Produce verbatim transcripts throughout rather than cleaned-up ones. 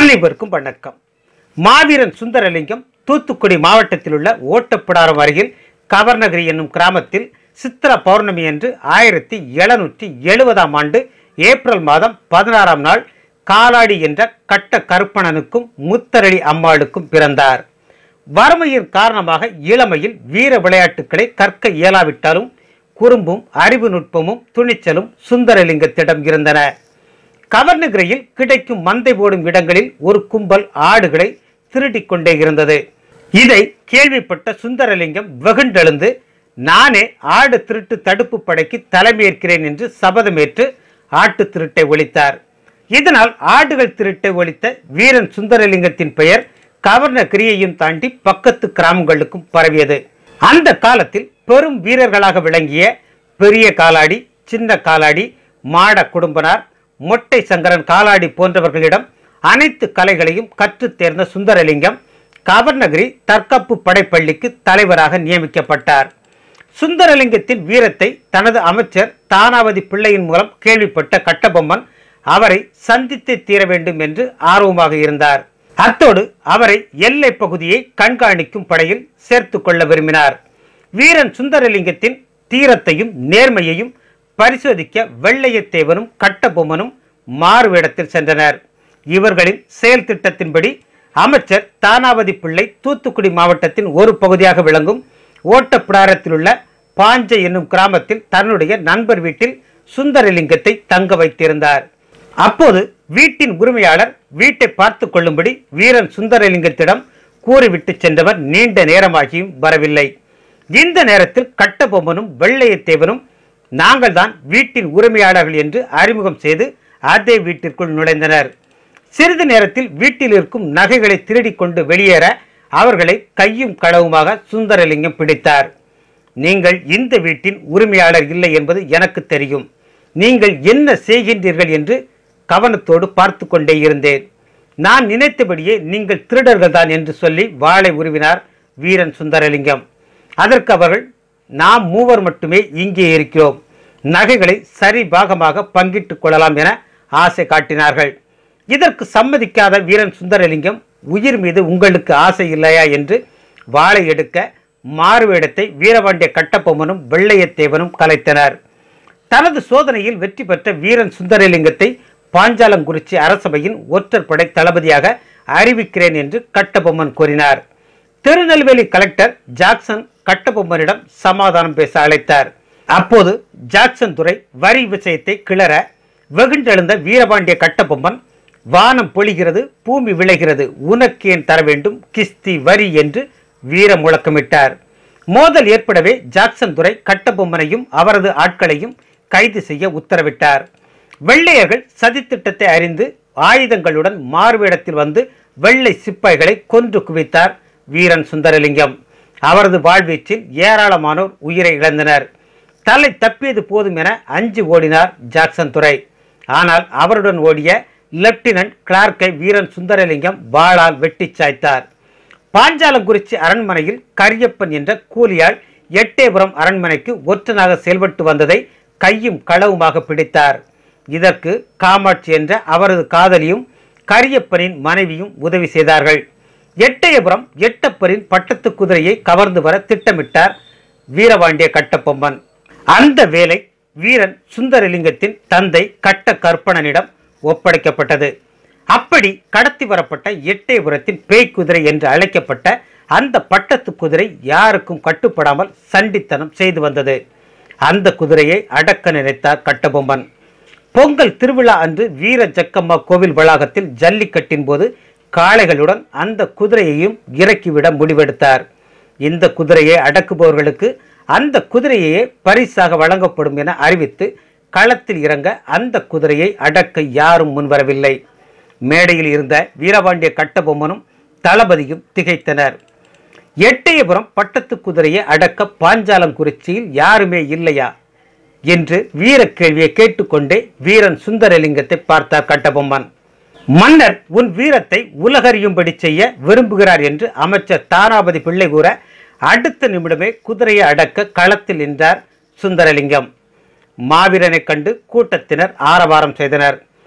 அனைவருக்கும் வணக்கம். மாவீரன் சுந்தரலிங்கம் தூத்துக்குடி மாவட்டத்தில் உள்ள ஓட்டப்பிடாரம் அருகில் கவர்நகரி என்னும் கிராமத்தில் சித்திர பௌர்ணமி அன்று ஆயிரத்தி எழுநூற்றி எழுபதாம் ஆண்டு ஏப்ரல் மாதம் பதினாறாம் நாள் காலாடி என்ற கட்ட கருப்பணனுக்கும் முத்தரளி அம்மாளுக்கும் பிறந்தார். வறுமையின் காரணமாக இளமையில் வீர விளையாட்டுக்களை கற்க இயலாவிட்டாலும் குறும்பும் அறிவு நுட்பமும் துணிச்சலும் சுந்தரலிங்கத்திடம் இருந்தன. கவர்நகரியில் கிடைக்கும் மந்தை போடும் இடங்களில் ஒரு கும்பல் ஆடுகளை திருடிக் கொண்டே இருந்தது. இதை கேள்விப்பட்ட சுந்தரலிங்கம் வெகுண்டெழுந்து, நானே ஆடு திருட்டு தடுப்பு படைக்கு தலைமையேற்கிறேன் என்று சபதமேற்று ஆட்டு திருட்டை ஒழித்தார். இதனால் ஆடுகள் திருட்டை ஒழித்த வீரன் சுந்தரலிங்கத்தின் பெயர் கவர்நகரியையும் தாண்டி பக்கத்து கிராமங்களுக்கும் பரவியது. அந்த காலத்தில் பெரும் வீரர்களாக விளங்கிய பெரிய காலாடி, சின்ன காலாடி, மாட குடும்பனார், மொட்டை சங்கரன் காலாடி போன்றவர்களிடம் அனைத்து கலைகளையும் கற்று தேர்ந்த சுந்தரலிங்கம் கவர்நகரி தற்காப்பு படைப்பள்ளிக்கு தலைவராக நியமிக்கப்பட்டார். சுந்தரலிங்கத்தின் வீரத்தை தனது அமைச்சர் தானாவதி பிள்ளையின் மூலம் கேள்விப்பட்ட கட்டபொம்மன் அவரை சந்தித்தே தீர வேண்டும் என்று ஆர்வமாக இருந்தார். அத்தோடு அவரை எல்லை பகுதியை கண்காணிக்கும் படையில் சேர்த்து கொள்ள விரும்பினார். வீரன் சுந்தரலிங்கத்தின் தீரத்தையும் நேர்மையையும் பரிசோதிக்க வெள்ளையத்தேவனும் கட்டபொம்மனும் மாறுவேடத்தில் சென்றனர். இவர்களின் செயல் திட்டத்தின்படி அமைச்சர் தானாவதி பிள்ளை தூத்துக்குடி மாவட்டத்தின் ஒரு பகுதியாக விளங்கும் ஓட்டப்பிடாரத்தில் உள்ள பாஞ்சை என்னும் கிராமத்தில் தன்னுடைய நண்பர் வீட்டில் சுந்தரலிங்கத்தை தங்க வைத்திருந்தார். அப்போது வீட்டின் உரிமையாளர் வீட்டை பார்த்து கொள்ளும்படி வீரன் சுந்தரலிங்கத்திடம் கூறிவிட்டு சென்றவர் நீண்ட நேரமாகியும் வரவில்லை. இந்த நேரத்தில் கட்டபொம்மனும் வெள்ளையத்தேவனும் நாங்கள் தான் வீட்டின் உரிமையாளர்கள் என்று அறிமுகம் செய்து அதே வீட்டிற்குள் நுழைந்தனர். சிறிது நேரத்தில் வீட்டில் இருக்கும் நகைகளை திருடிக் கொண்டு வெளியேற அவர்களை கையும் களவுமாக சுந்தரலிங்கம் பிடித்தார். நீங்கள் இந்த வீட்டின் உரிமையாளர் இல்லை என்பது எனக்கு தெரியும். நீங்கள் என்ன செய்கின்றீர்கள் என்று கவனத்தோடு பார்த்து கொண்டே இருந்தேன். நான் நினைத்தபடியே நீங்கள் திருடர்கள் தான் என்று சொல்லி வாளை உருவினார் வீரன் சுந்தரலிங்கம். அதற்கு அவர்கள், நாம் மூவர் மட்டுமே இங்கே இருக்கிறோம், நகைகளை சரி பாகமாக பங்கிட்டுக் கொள்ளலாம் என ஆசை காட்டினார்கள். இதற்கு சம்மதிக்காத வீரன் சுந்தரலிங்கம், உயிர் மீது உங்களுக்கு ஆசை இல்லையா என்று வாளை எடுக்க மாறுவேடத்தை வீரபாண்டிய கட்டபொம்மனும் வெள்ளையத்தேவனும் கலைத்தனர். தனது சோதனையில் வெற்றி பெற்ற வீரன் சுந்தரலிங்கத்தை பாஞ்சாலங்குறிச்சி அரசபையின் ஒற்றற்படை தளபதியாக அறிவிக்கிறேன் என்று கட்டபொம்மன் கூறினார். திருநெல்வேலி கலெக்டர் ஜாக்சன் கட்டபொம்மனிடம் சமாதானம் பேச அழைத்தார். அப்போது ஜாக்சன் துரை வரி விஷயத்தை கிளற வெகுண்டெழுந்த வீரபாண்டிய கட்டபொம்மன், வானம் பொழிகிறது, பூமி விளைகிறது, உனக்கு ஏன் தர வேண்டும் கிஸ்தி வரி என்று வீர முழக்கமிட்டார். மோதல் ஏற்படவே ஜாக்சன் துரை கட்டபொம்மனையும் அவரது ஆட்களையும் கைது செய்ய உத்தரவிட்டார். வெள்ளையர்கள் சதித்திட்டத்தை அறிந்து ஆயுதங்களுடன் மாறுவேடத்தில் வந்து வெள்ளை சிப்பாய்களை கொன்று குவித்தார் வீரன் சுந்தரலிங்கம். அவரது வாழ்வீச்சில் ஏராளமானோர் உயிரை இழந்தனர். தலை தப்பியது போதும் என அஞ்சு ஓடினார் ஜாக்சன் துரை. ஆனால் அவருடன் ஓடிய லெப்டினன்ட் கிளார்க்கை வீரன் சுந்தரலிங்கம் வாளால் வெட்டி சாய்த்தார். பாஞ்சாலங்குறிச்சி அரண்மனையில் கரியப்பன் என்ற கூலியால் எட்டயபுரம் அரண்மனைக்கு ஒற்றனாக செயல்பட்டு வந்ததை கையும் களவுமாக பிடித்தார். இதற்கு காமாட்சி என்ற அவரது காதலியும் கரியப்பனின் மனைவியும் உதவி செய்தார்கள். எட்டயபுரம் எட்டப்பரின் பட்டத்து குதிரையை கவர்ந்து வர திட்டமிட்டார் வீரபாண்டிய கட்டபொம்மன். அந்த வேலை வீரன் சுந்தரலிங்கத்தின் தந்தை கட்ட கற்பணனிடம் ஒப்படைக்கப்பட்டது. அப்படி கடத்தி வரப்பட்ட எட்டயபுரத்தின் பேய் குதிரை என்று அழைக்கப்பட்ட அந்த பட்டத்து குதிரை யாருக்கும் கட்டுப்படாமல் சண்டித்தனம் செய்து வந்தது. அந்த குதிரையை அடக்க நினைத்தார் கட்டபொம்மன். பொங்கல் திருவிழா அன்று வீர ஜக்கம்மா கோவில் வளாகத்தில் ஜல்லிக்கட்டின் போது காளைகளுடன் அந்த குதிரையையும் இறக்கிவிட முடிவெடுத்தார். இந்த குதிரையை அடக்குபவர்களுக்கு அந்த குதிரையே பரிசாக வழங்கப்படும் என அறிவித்து களத்தில் இறங்க அந்த குதிரையை அடக்க யாரும் முன்வரவில்லை. மேடையில் இருந்த வீரபாண்டிய கட்டபொம்மனும் தளபதியும் திகைத்தனர். எட்டயபுரம் பட்டத்து குதிரையை அடக்க பாஞ்சாலங்குறிச்சியில் யாருமே இல்லையா என்று வீர கேள்வியை கேட்டுக்கொண்டே வீரன் சுந்தரலிங்கத்தை பார்த்தார் கட்டபொம்மன். மன்னர் உன் வீரத்தை உலகறியும்படி செய்ய விரும்புகிறார் என்று அமைச்சர் தானாபதி பிள்ளை கூற அடுத்த நிமிடமே குதிரையை அடக்க களத்தில் நின்றார் சுந்தரலிங்கம். மாவீரனை கண்டு கூட்டத்தினர் ஆரவாரம் செய்தனர்.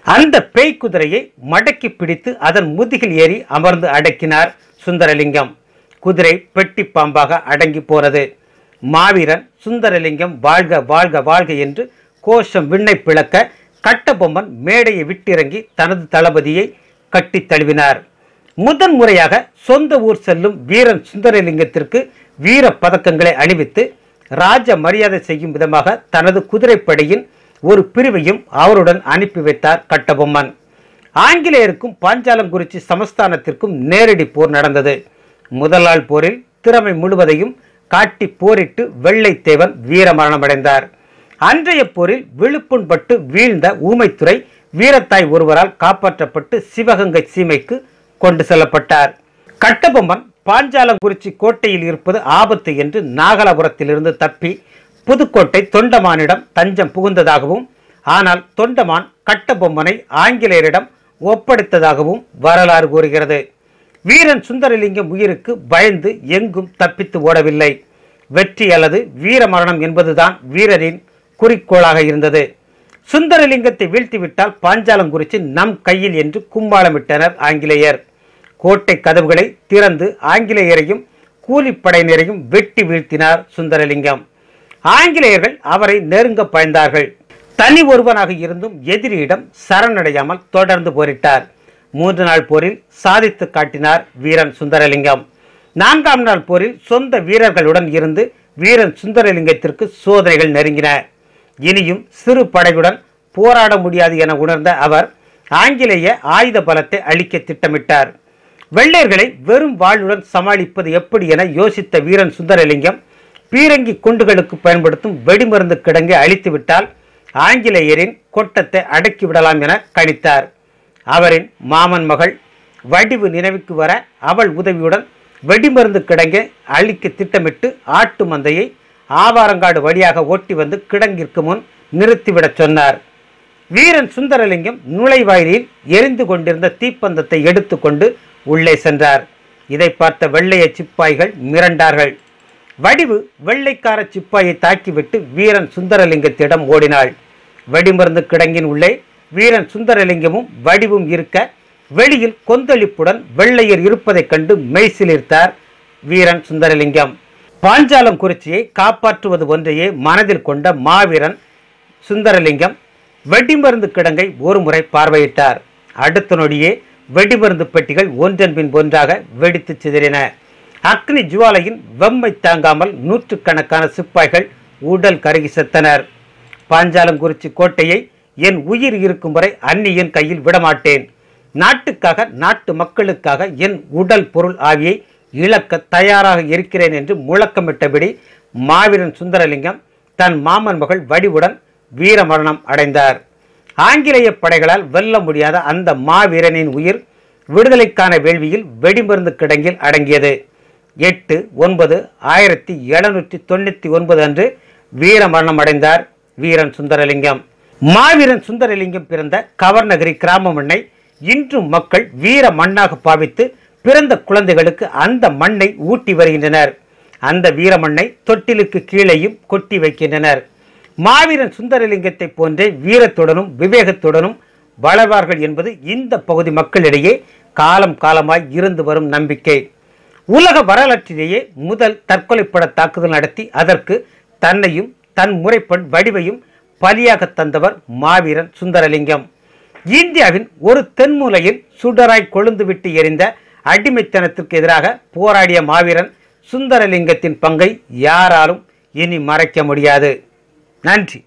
அந்த பேய் குதிரையை மடக்கி பிடித்து அதன் முதுகில் ஏறி அமர்ந்து அடக்கினார் சுந்தரலிங்கம். குதிரை பெட்டி பாம்பாக அடங்கி போனது. மாவீரன் சுந்தரலிங்கம் வாழ்க வாழ்க வாழ்க என்று கோஷம் விண்ணை பிளக்க கட்டபொம்மன் மேடையை விட்டிறங்கி தனது தளபதியை கட்டி தழுவினார். முதன் முறையாக சொந்த ஊர் செல்லும் வீரன் சுந்தரலிங்கத்திற்கு வீர பதக்கங்களை அணிவித்து ராஜ மரியாதை செய்யும் விதமாக தனது குதிரைப்படையின் ஒரு பிரிவையும் அவருடன் அனுப்பி வைத்தார் கட்டபொம்மன். ஆங்கிலேயருக்கும் பாஞ்சாலங்குறிச்சி சமஸ்தானத்திற்கும் நேரடி போர் நடந்தது. முதல் நாள் போரில் திறமை முழுவதையும் காட்டி போரிட்டு வெள்ளைத்தேவன் வீரமரணமடைந்தார். அன்றைய போரில் விழுப்புண்பட்டு வீழ்ந்த ஊமைத்துறை வீரத்தாய் ஒருவரால் காப்பாற்றப்பட்டு சிவகங்கை சீமைக்கு கொண்டு செல்லப்பட்டார். கட்டபொம்மன் பாஞ்சாலங்குறிச்சி கோட்டையில் இருப்பது ஆபத்து என்று நாகலாபுரத்திலிருந்து தப்பி புதுக்கோட்டை தொண்டமானிடம் தஞ்சம் புகுந்ததாகவும், ஆனால் தொண்டமான் கட்டபொம்மனை ஆங்கிலேயரிடம் ஒப்படைத்ததாகவும் வரலாறு கூறுகிறது. வீரன் சுந்தரலிங்கம் உயிருக்கு பயந்து எங்கும் தப்பித்து ஓடவில்லை. வெற்றி அல்லது வீர மரணம் என்பதுதான் வீரரின் குறிக்கோளாக இருந்தது. சுந்தரலிங்கத்தை வீழ்த்திவிட்டால் பாஞ்சாலங்குறிச்சி நம் கையில் என்று கும்பாளமிட்டனர் ஆங்கிலேயர். கோட்டை கதவுகளை திறந்து ஆங்கிலேயரையும் கூலிப்படையினரையும் வெட்டி வீழ்த்தினார் சுந்தரலிங்கம். ஆங்கிலேயர்கள் அவரை நெருங்க பயந்தார்கள். தனி ஒருவனாக இருந்தும் எதிரியிடம் சரணடையாமல் தொடர்ந்து போரிட்டார். மூன்று நாள் போரில் சாதித்து காட்டினார் வீரன் சுந்தரலிங்கம். நான்காம் நாள் போரில் சொந்த வீரர்களுடன் இருந்து வீரன் சுந்தரலிங்கத்திற்கு சோதனைகள் நெருங்கின. இனியும் சிறு படையுடன் போராட முடியாது என உணர்ந்த அவர் ஆங்கிலேய ஆயுத பலத்தை அழிக்க திட்டமிட்டார். வெள்ளையர்களை வெறும் வாளுடன் சமாளிப்பது எப்படி என யோசித்த வீரன் சுந்தரலிங்கம் பீரங்கி குண்டுகளுக்கு பயன்படுத்தும் வெடிமருந்து கிடங்கை அழித்துவிட்டால் ஆங்கிலேயரின் கொட்டத்தை அடக்கிவிடலாம் என கணித்தார். அவரின் மாமன் மகள் வடிவு நினைவுக்கு வர அவள் உதவியுடன் வெடிமருந்து கிடங்கை அழிக்க திட்டமிட்டு ஆட்டு மந்தையை ஆவாரங்காடு வழியாக ஓட்டி வந்து கிடங்கிற்கு முன் நிறுத்திவிடச் சொன்னார். வீரன் சுந்தரலிங்கம் நுழைவாயிலில் எரிந்து கொண்டிருந்த தீப்பந்தத்தை எடுத்துக்கொண்டு உள்ளே சென்றார். இதை பார்த்த வெள்ளைய சிப்பாய்கள் மிரண்டார்கள். வடிவு வெள்ளைக்கார சிப்பாயை தாக்கிவிட்டு வீரன் சுந்தரலிங்கத்திடம் ஓடினாள். வெடிமருந்து கிடங்கின் உள்ளே வீரன் சுந்தரலிங்கமும் வடிவும் இருக்க வெளியில் கொந்தளிப்புடன் வெள்ளையர் இருப்பதைக் கண்டு மெய்சிலிர்த்தார் வீரன் சுந்தரலிங்கம். பாஞ்சாலங்குறிச்சியை காப்பாற்றுவது ஒன்றையே மனதில் கொண்ட மாவீரன் சுந்தரலிங்கம் வெடிமருந்து கிடங்கை ஒரு முறை பார்வையிட்டார். அடுத்த நொடியே வெடிமருந்து பெட்டிகள் ஒன்றன் பின் ஒன்றாக வெடித்து சிதறின. அக்னி ஜுவாலையின் வெம்மை தாங்காமல் நூற்றுக்கணக்கான சிப்பாய்கள் உடல் கருகி செத்தனர். பாஞ்சாலங்குறிச்சி கோட்டையை என் உயிர் இருக்கும் வரை அந்நியன் கையில் விடமாட்டேன். நாட்டுக்காக நாட்டு மக்களுக்காக என் உடல் பொருள் ஆவியை இழக்க தயாராக இருக்கிறேன் என்று முழக்கமிட்டபடி மாவீரன் சுந்தரலிங்கம் தன் மாமன் மகள் வடிவுடன் வீரமரணம் அடைந்தார். ஆங்கிலேய படைகளால் வெல்ல முடியாத அந்த மாவீரனின் உயிர் விடுதலைக்கான வேள்வியில் வெடிமருந்து கிடங்கில் அடங்கியது. எட்டு ஒன்பது ஆயிரத்தி எழுநூற்றி தொண்ணூற்றி ஒன்பது அன்று வீரமரணம் அடைந்தார் வீரன் சுந்தரலிங்கம். மாவீரன் சுந்தரலிங்கம் பிறந்த கவர்நகரி கிராம மண்ணை இன்றும் மக்கள் வீர மண்ணாக பாவித்து பிறந்த குழந்தைகளுக்கு அந்த மண்ணை ஊட்டி வருகின்றனர். அந்த வீர மண்ணை தொட்டிலுக்கு கீழேயும் கொட்டி வைக்கின்றனர். மாவீரன் சுந்தரலிங்கத்தை போன்றே வீரத்துடனும் விவேகத்துடனும் வளர்வார்கள் என்பது இந்த பகுதி மக்களிடையே காலம் காலமாய் இருந்து வரும் நம்பிக்கை. உலக வரலாற்றிலேயே முதல் தற்கொலைப்பட தாக்குதல் நடத்தி அதற்கு தன்னையும் தன் முறைப்பெண் வடிவையும் பலியாக தந்தவர் மாவீரன் சுந்தரலிங்கம். இந்தியாவின் ஒரு தென்மூலையில் சுடராய் கொழுந்து விட்டு எரிந்த அடிமைத்தனத்திற்கு எதிராக போராடிய மாவீரன் சுந்தரலிங்கத்தின் பங்கை யாராலும் இனி மறைக்க முடியாது. நன்றி.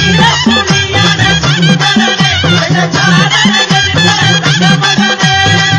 Come on,